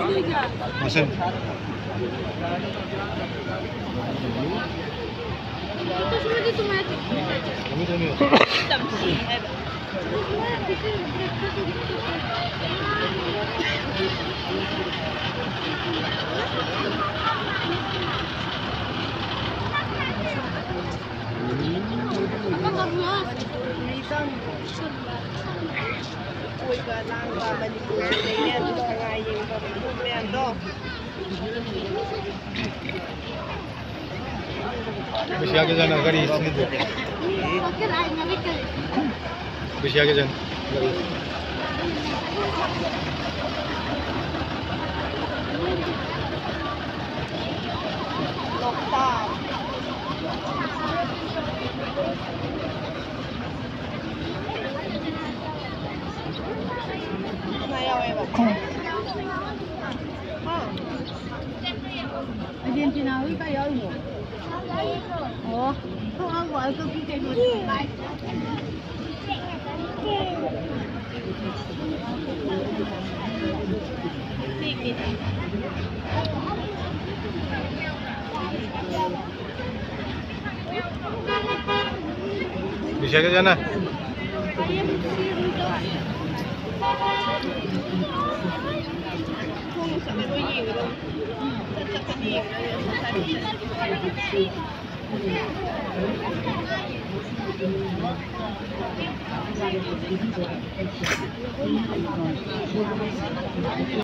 Masuk. Kami tu ni. Bersih aja jangan garis gitu. Bersih aja jangan garis. Argentina huy có vô không? Ủa, không ăn gọi tôi kia một lại. Bisa ke sana?